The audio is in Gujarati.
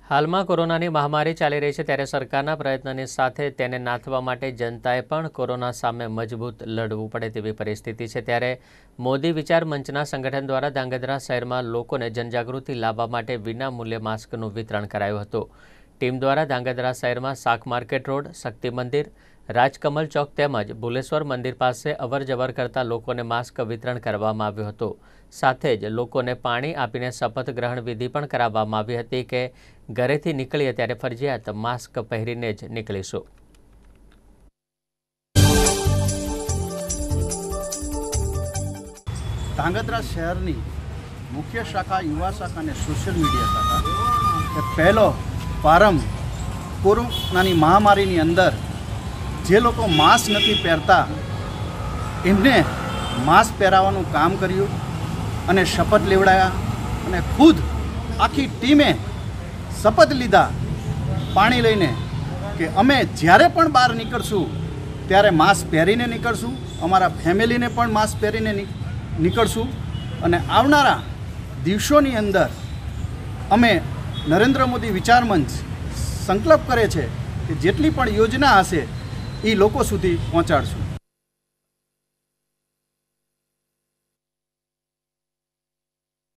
હાલમાં કોરોનાની મહામારી ચાલી રહી છે ત્યારે સરકારના પ્રયત્નોની સાથે તેને નાથવા માટે જનતાએ પણ કોરોના સામે મજબૂત લડવું પડે તેવી પરિસ્થિતિ છે। ત્યારે મોદી વિચાર મંચના સંગઠન દ્વારા ધાંગધ્રા શહેરમાં લોકોને જનજાગૃતિ લાવવા માટે વિનામૂલ્યે માસ્કનું વિતરણ કરાયું હતું। ટીમ દ્વારા ધાંગધ્રા શહેરમાં શાક માર્કેટ રોડ, શક્તિ મંદિર, રાજકમલ ચોક તેમજ ભુલેશ્વર મંદિર પાસે અવરજવર કરતા લોકોને માસ્ક વિતરણ કરવામાં આવ્યું હતું। સાથે જ લોકોને પાણી આપીને શપથ ગ્રહણ વિધિ પણ કરાવવામાં આવી હતી કે ઘરેથી નીકળીએ ત્યારે ફરજિયાત માસ્ક પહેરીને જ નીકળીશું। ધાંગધ્રા શહેરની મુખ્ય શાખા યુવા શાખા અને સોશિયલ મીડિયા શાખા એ પહેલો પ્રારંભ કોરોનાની મહામારીની અંદર જે લોકો માસ્ક નથી પહેરતા એમને માસ્ક પહેરાવવાનું કામ કર્યું અને શપથ લેવડાયા અને ખુદ આખી ટીમે શપથ લીધા પાણી લઈને કે અમે જ્યારે પણ બહાર નીકળશું ત્યારે માસ્ક પહેરીને નીકળશું, અમારા ફેમિલીને પણ માસ્ક પહેરીને નીકળશું અને આવનારા દિવસોની અંદર અમે નરેન્દ્ર મોદી વિચાર મંચ સંકલ્પ કરે છે કે જેટલી પણ યોજના હશે એ લોકો સુધી પહોંચાડશું।